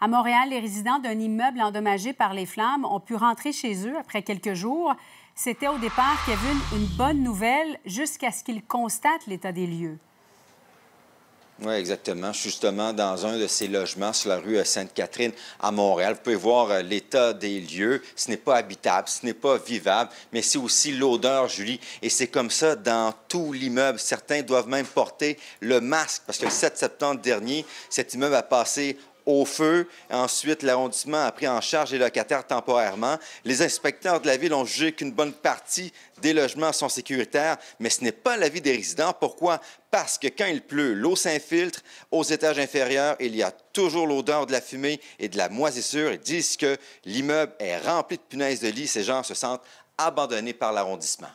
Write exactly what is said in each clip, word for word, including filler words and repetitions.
À Montréal, les résidents d'un immeuble endommagé par les flammes ont pu rentrer chez eux après quelques jours. C'était au départ, Kevin, une bonne nouvelle jusqu'à ce qu'ils constatent l'état des lieux. Oui, exactement. Je suis justement dans un de ces logements sur la rue Sainte-Catherine à Montréal. Vous pouvez voir l'état des lieux. Ce n'est pas habitable, ce n'est pas vivable, mais c'est aussi l'odeur, Julie. Et c'est comme ça dans tout l'immeuble. Certains doivent même porter le masque parce que le sept septembre dernier, cet immeuble a passé au feu. Ensuite, l'arrondissement a pris en charge les locataires temporairement. Les inspecteurs de la ville ont jugé qu'une bonne partie des logements sont sécuritaires, mais ce n'est pas l'avis des résidents. Pourquoi? Parce que quand il pleut, l'eau s'infiltre aux étages inférieurs. Il y a toujours l'odeur de la fumée et de la moisissure. Ils disent que l'immeuble est rempli de punaises de lit. Ces gens se sentent abandonnés par l'arrondissement.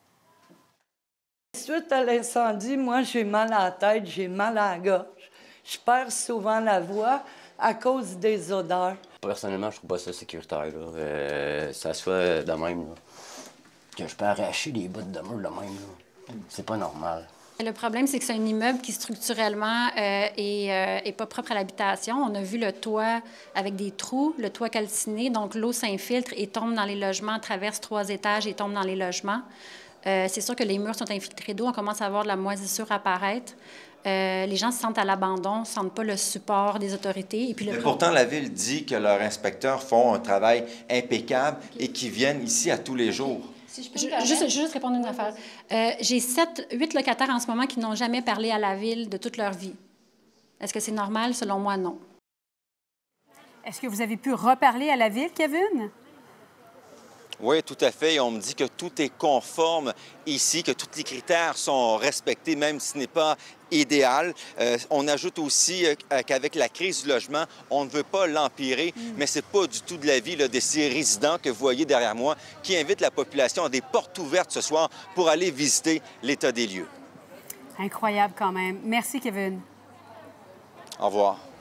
Suite à l'incendie, moi, j'ai mal à la tête, j'ai mal à la gorge. Je perds souvent la voix à cause des odeurs. Personnellement, je trouve pas ça sécuritaire. Là. Euh, ça se fait de même. Là. Que je peux arracher les bouts de mur de même. C'est pas normal. Le problème, c'est que c'est un immeuble qui, structurellement, euh, est, euh, est pas propre à l'habitation. On a vu le toit avec des trous, le toit calciné, donc l'eau s'infiltre et tombe dans les logements, traverse trois étages et tombe dans les logements. Euh, c'est sûr que les murs sont infiltrés d'eau, on commence à voir de la moisissure apparaître. Euh, les gens se sentent à l'abandon, ne sentent pas le support des autorités. Et puis le... Mais pourtant, la Ville dit que leurs inspecteurs font un travail impeccable et qu'ils viennent ici à tous les jours. Si je peux je, juste, je veux juste répondre à une affaire. Euh, j'ai sept, huit locataires en ce moment qui n'ont jamais parlé à la Ville de toute leur vie. Est-ce que c'est normal? Selon moi, non. Est-ce que vous avez pu reparler à la Ville, Kevin? Oui, tout à fait. On me dit que tout est conforme ici, que tous les critères sont respectés, même si ce n'est pas idéal. Euh, on ajoute aussi euh, qu'avec la crise du logement, on ne veut pas l'empirer, mm. mais ce n'est pas du tout de l'avis là, de ces résidents que vous voyez derrière moi qui invitent la population à des portes ouvertes ce soir pour aller visiter l'état des lieux. Incroyable quand même. Merci, Kevin. Au revoir.